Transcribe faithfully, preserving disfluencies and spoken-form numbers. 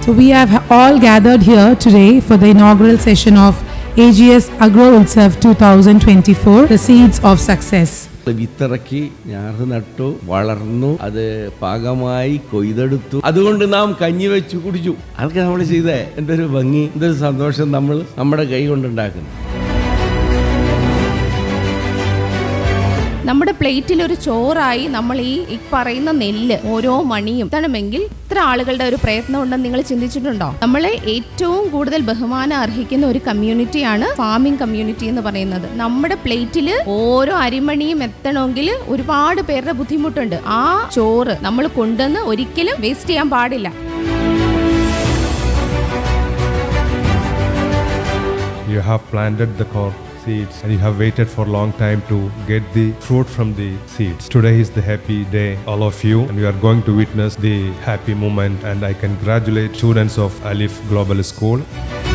So we have all gathered here today for the inaugural session of A G S Agro Utsav twenty twenty-four, the seeds of success. വിത്തിറക്കി ഞാറ് നട്ടു വളർന്നു അത് പാകമായി കൊയ്തെടുത്തു അതുകൊണ്ട് നാം കഞ്ഞി വെച്ചു കുടിച്ചു അതൊക്കെ നമ്മൾ ചെയ്തേ എന്തൊരു ഭംഗി എന്തൊരു സന്തോഷം നമ്മൾ നമ്മുടെ കൈ കൊണ്ടുണ്ടാക്കുന്നു നമ്മുടെ പ്ലേറ്റിൽ ഒരു ചോറായി നമ്മൾ ഈ പറയുന്ന നെല്ല് ഓരോ മണിയും എത്തണമെങ്കിൽ ഇത്ര ആളുകളുടെ ഒരു പ്രയത്നം ഉണ്ടെന്ന് നിങ്ങൾ ചിന്തിച്ചിട്ടുണ്ടോ? നമ്മളെ ഏറ്റവും കൂടുതൽ ബഹുമാനം അർഹിക്കുന്ന ഒരു കമ്മ്യൂണിറ്റിയാണ് ഫാമിംഗ് കമ്മ്യൂണിറ്റി എന്ന് പറയുന്നത്. നമ്മുടെ പ്ലേറ്റിൽ ഓരോ അരിമണിയും എത്തണമെങ്കിൽ ഒരുപാട് പേരുടെ ബുദ്ധിമുട്ടുണ്ട്. ആ ചോറ് നമ്മൾ കൊണ്ടുവന്ന് ഒരിക്കലും വേസ്റ്റ് ചെയ്യാൻ പാടില്ല. You have planted the corn seeds and you have waited for a long time to get the fruit from the seeds. Today is the happy day, all of you, and we are going to witness the happy moment, and I congratulate students of Alif Global School.